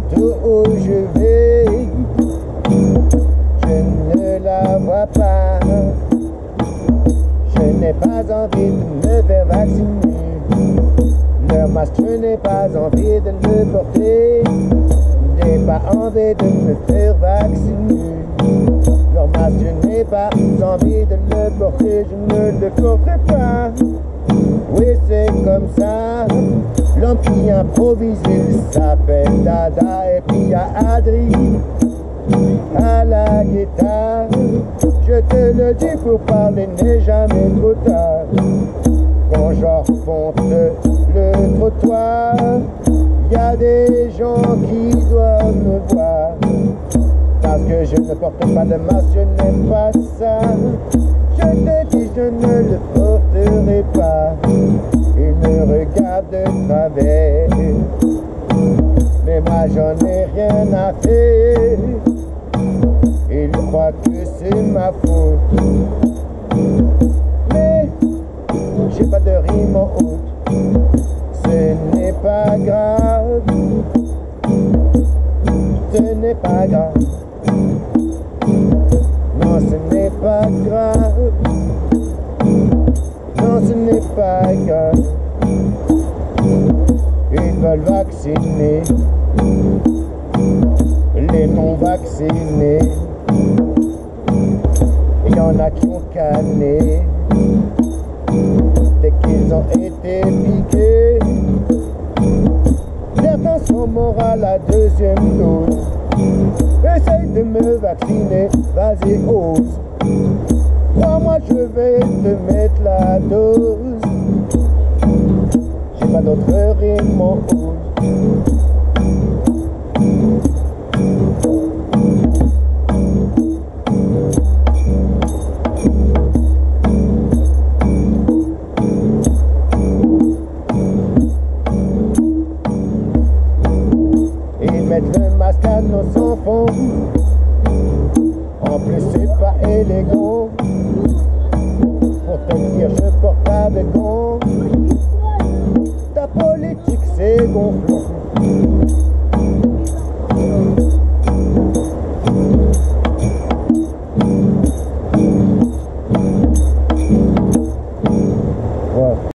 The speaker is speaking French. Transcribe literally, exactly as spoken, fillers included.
Partout où je vais, je ne la vois pas. Je n'ai pas envie de me faire vacciner. Le masque, je n'ai pas envie de le porter. Je n'ai pas envie de me faire vacciner. Le masque, je n'ai pas envie de le porter. Je ne le porterai pas. Oui, c'est comme ça. L'homme qui improvise, il s'appelle Dada. Et puis il y a Adri à la guitare. Je te le dis, pour parler n'est jamais trop tard. Quand j'arpente le trottoir, il y a des gens qui doivent me voir. Parce que je ne porte pas de masque, je n'aime pas ça. Je te dis, je ne le porterai pas. Il me regarde de travers, mais moi j'en ai rien à faire. Il croit que c'est ma faute, mais j'ai pas de rime en haute. Ce n'est pas grave, ce n'est pas grave. Non, ce n'est pas grave. Non, ce n'est pas grave. Ils veulent vacciner les non-vaccinés. Il y en a qui ont canné dès qu'ils ont été piqués. Certains sont morts à la deuxième dose. Essaye de me vacciner, vas-y, ose. Crois-moi, je vais te mettre la dose. J'ai pas d'autre rime en hausse. Ils mettent le masque à nos enfants. En plus c'est pas élégant. Pour te dire je porte pas de gants. Ta politique c'est gonflant.